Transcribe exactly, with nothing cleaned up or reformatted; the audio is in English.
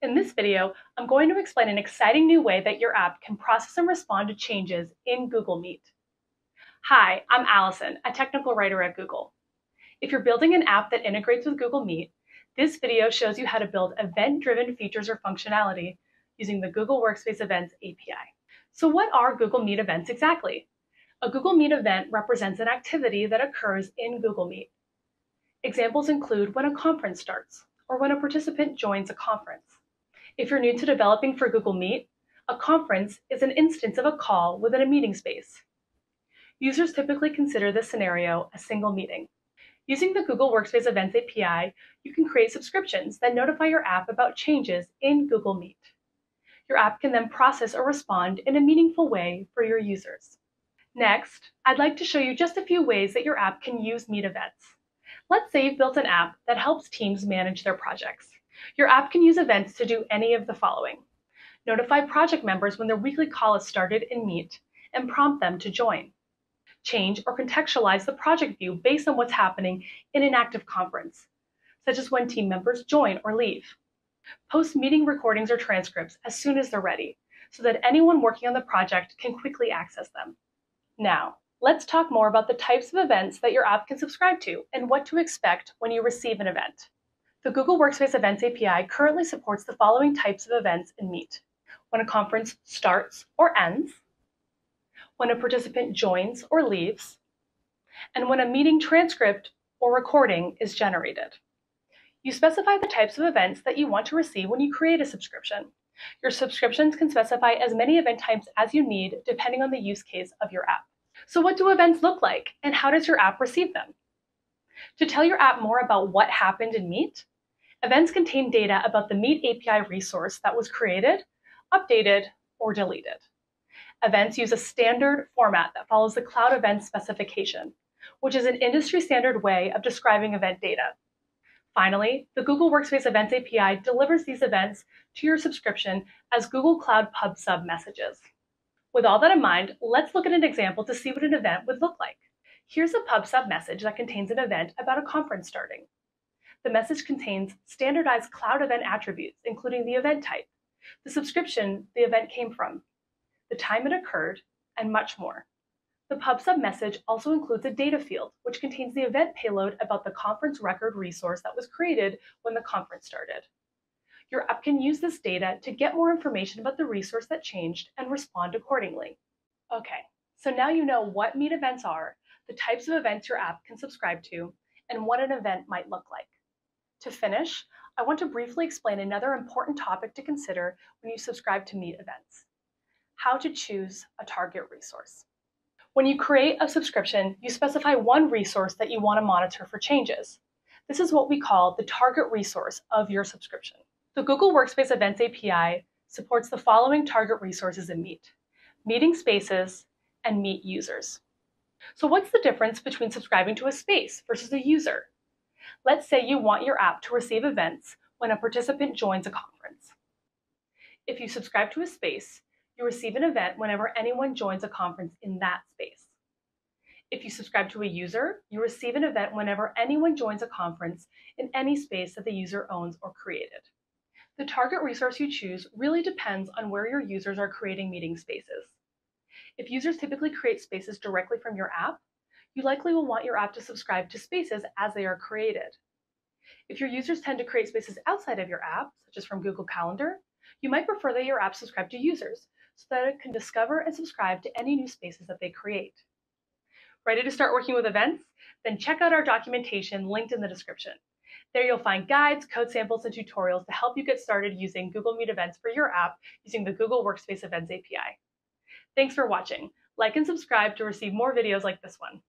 In this video, I'm going to explain an exciting new way that your app can process and respond to changes in Google Meet. Hi, I'm Allison, a technical writer at Google. If you're building an app that integrates with Google Meet, this video shows you how to build event-driven features or functionality using the Google Workspace Events A P I. So what are Google Meet events exactly? A Google Meet event represents an activity that occurs in Google Meet. Examples include when a conference starts or when a participant joins a conference. If you're new to developing for Google Meet, a conference is an instance of a call within a meeting space. Users typically consider this scenario a single meeting. Using the Google Workspace Events A P I, you can create subscriptions that notify your app about changes in Google Meet. Your app can then process or respond in a meaningful way for your users. Next, I'd like to show you just a few ways that your app can use Meet events. Let's say you've built an app that helps teams manage their projects. Your app can use events to do any of the following: notify project members when their weekly call is started in Meet and prompt them to join. Change or contextualize the project view based on what's happening in an active conference, such as when team members join or leave. Post meeting recordings or transcripts as soon as they're ready, so that anyone working on the project can quickly access them. Now, let's talk more about the types of events that your app can subscribe to and what to expect when you receive an event. The Google Workspace Events A P I currently supports the following types of events in Meet: when a conference starts or ends, when a participant joins or leaves, and when a meeting transcript or recording is generated. You specify the types of events that you want to receive when you create a subscription. Your subscriptions can specify as many event types as you need depending on the use case of your app. So what do events look like, and how does your app receive them? To tell your app more about what happened in Meet, events contain data about the Meet A P I resource that was created, updated, or deleted. Events use a standard format that follows the Cloud Events specification, which is an industry-standard way of describing event data. Finally, the Google Workspace Events A P I delivers these events to your subscription as Google Cloud Pub Sub messages. With all that in mind, let's look at an example to see what an event would look like. Here's a Pub Sub message that contains an event about a conference starting. The message contains standardized Cloud Event attributes, including the event type, the subscription the event came from, the time it occurred, and much more. The Pub Sub message also includes a data field, which contains the event payload about the conference record resource that was created when the conference started. Your app can use this data to get more information about the resource that changed and respond accordingly. Okay, so now you know what Meet events are, the types of events your app can subscribe to, and what an event might look like. To finish, I want to briefly explain another important topic to consider when you subscribe to Meet events: how to choose a target resource. When you create a subscription, you specify one resource that you want to monitor for changes. This is what we call the target resource of your subscription. The Google Workspace Events A P I supports the following target resources in Meet: meeting spaces and Meet users. So what's the difference between subscribing to a space versus a user? Let's say you want your app to receive events when a participant joins a conference. If you subscribe to a space, you receive an event whenever anyone joins a conference in that space. If you subscribe to a user, you receive an event whenever anyone joins a conference in any space that the user owns or created. The target resource you choose really depends on where your users are creating meeting spaces. If users typically create spaces directly from your app, you likely will want your app to subscribe to spaces as they are created. If your users tend to create spaces outside of your app, such as from Google Calendar, you might prefer that your app subscribe to users so that it can discover and subscribe to any new spaces that they create. Ready to start working with events? Then check out our documentation linked in the description. There you'll find guides, code samples, and tutorials to help you get started using Google Meet events for your app using the Google Workspace Events A P I. Thanks for watching. Like and subscribe to receive more videos like this one.